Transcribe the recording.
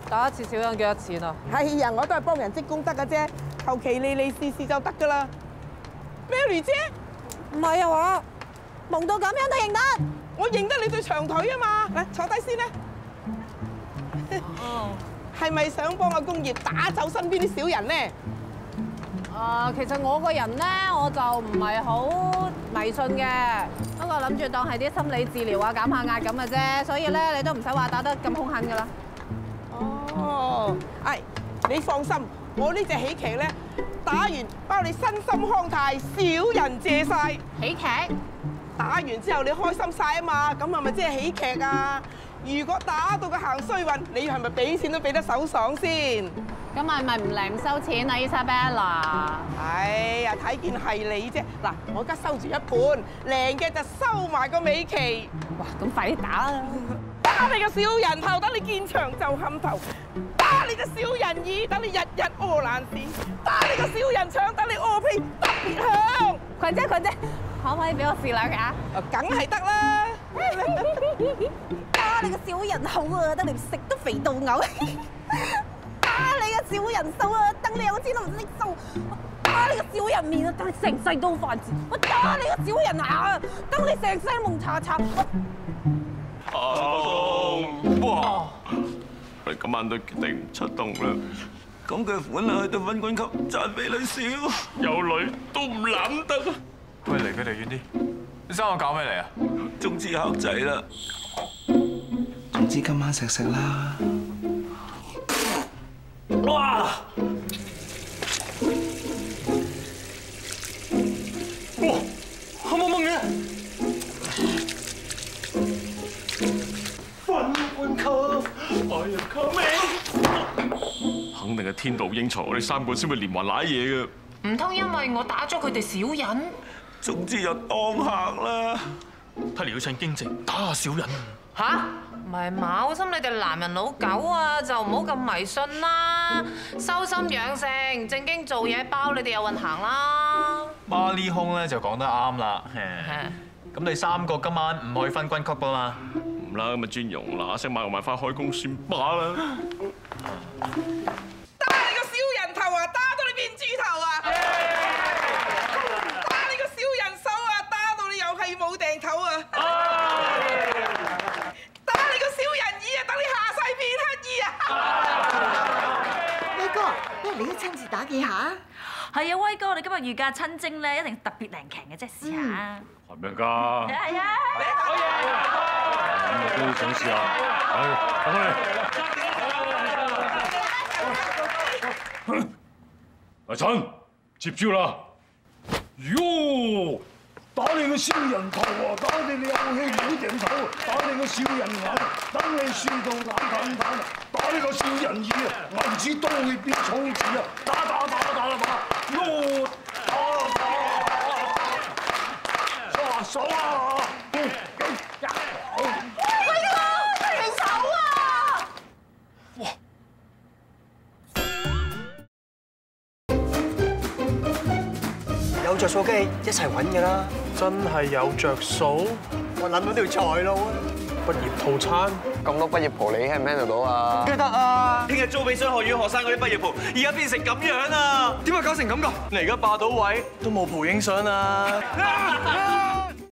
打一次小人幾多錢啊？ 係呀，我都係幫人積功德嘅啫，求其利利是是就得噶啦。Mary 姐， 唔係啊話，蒙到咁樣都認得？ 我認得你對長腿啊嘛，嚟坐低先啦。 哦。 係咪想幫阿公爺打走身邊啲小人咧？ 其實我個人咧，我就唔係好迷信嘅，不過諗住當係啲心理治療啊，減下壓咁嘅啫，所以咧你都唔使話打得咁兇狠噶啦。 哦，你放心，我呢隻喜劇咧打完包你身心康泰，小人謝晒。 喜劇打完之後你開心晒啊嘛，咁係咪即係喜劇啊？如果打到佢行衰運，你係咪俾錢都俾得手爽先？ 咁係咪唔靚收錢啊 Isabella？ 哎呀，睇見係你啫！嗱，我而家收住一半，靚嘅就收埋個尾期。 哇，咁快啲打啦！ 打你個小人頭，等你見長就冚頭；打你個小人耳，等你日日屙爛屎；打你個小人腸，等你屙屁特別香。 群姐，可唔可以俾我試兩下？ 梗係得啦！ 打你個小人口啊，等你食都肥到嘔！打你個小人手啊，等你有錢都唔識收！打你個小人面啊，等你成世都犯賤！我打你個小人牙啊，等你成世都蒙查查！ 阿公，哇！我哋今晚都決定唔出動啦。咁嘅款啊，去到分軍級賺比你少，有女都唔攬得啊！ 喂，離佢哋遠啲！你生我搞咩嚟啊？ 中資客仔啦。 總之今晚食啦。 哇！哇！黑蒙蒙嘅。分官級，哎呀，救命！肯定係天妒英才，我哋三個先會連環瀨嘢嘅。 唔通因為我打咗佢哋小人？ 總之有當客啦。 睇嚟要趁經濟打下小人。 吓？唔係嘛？好心你哋男人老狗啊，就唔好咁迷信啦，修心養性，正經做嘢包你哋有運行啦。 孖呢空咧就講得啱啦。咁你三個今晚唔可以分軍級㗎嘛？ 唔啦，咁啊專用嗱聲買埋翻開工算罷啦。 打你個小人頭啊，打到你變豬頭啊！打你個小人手啊，打到你又係冇定頭啊！打你個小人耳啊，等你下世變乞兒啊！ 威哥，不如你都親自打幾下？ 係啊，威哥，你今日預假親征咧，一定特別靈強嘅啫，試下。 係咩㗎？ 係啊！ 好嘢！咁都想試下，等你。阿陳，接招啦！喲，打你個小人頭啊！打你有氣冇定頭，打你個小人眼，等你輸到眼淡淡。打你個小人耳啊！銀紙都會變草紙啊！打！喲！打！爽啊！ 有着數機一齊揾㗎啦！ 真係有着數， 我諗到條財路啊！ 畢業套餐咁多畢業袍你 handle 到啊？ 梗係得啊！ 聽日租俾商學院學生嗰啲畢業袍，而家變成咁樣啊！點解搞成咁㗎？你而家霸到位都冇蒲影相啊！